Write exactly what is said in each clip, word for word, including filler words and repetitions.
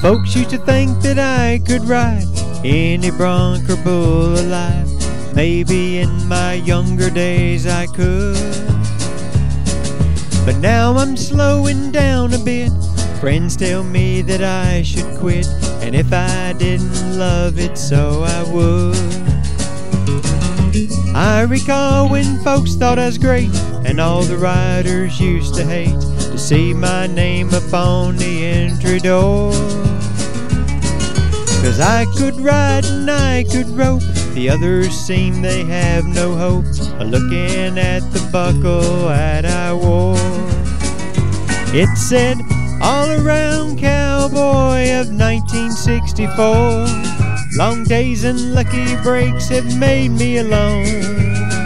Folks used to think that I could ride any bronc or bull alive. Maybe in my younger days I could, but now I'm slowing down a bit. Friends tell me that I should quit, and if I didn't love it so I would. I recall when folks thought I was great, and all the riders used to hate to see my name upon the entry door. 'Cause I could ride and I could rope, the others seem they have no hope of looking at the buckle that I wore. It said, "All Around Cowboy of nineteen sixty-four. Long days and lucky breaks have made me alone.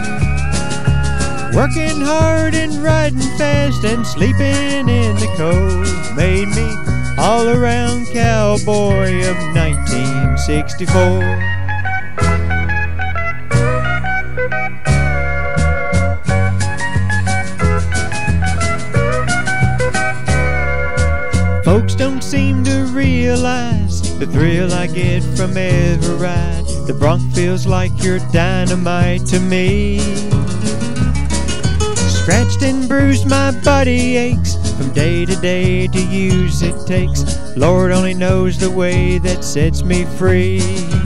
Working hard and riding fast and sleeping in the cold made me all around cowboy of nineteen sixty-four. Folks don't seem to realize the thrill I get from every ride. The bronc feels like your dynamite to me. Scratched and bruised, my body aches. From day to day to use it takes. Lord only knows the way that sets me free.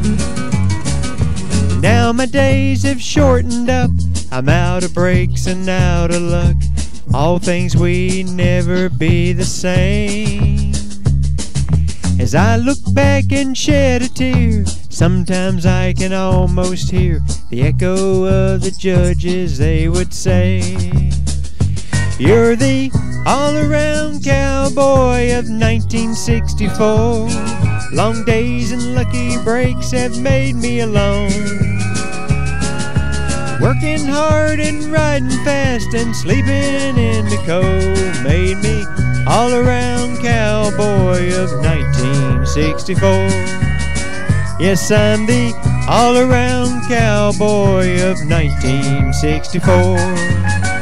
Now my days have shortened up. I'm out of breaks and out of luck. All things we never be the same. As I look back and shed a tear, sometimes I can almost hear the echo of the judges. They would say, "You're the all-around cowboy of nineteen sixty-four. Long days and lucky breaks have made me alone. Working hard and riding fast and sleeping in the cold made me all-around cowboy of nineteen sixty-four. Yes, I'm the all-around cowboy of nineteen sixty-four.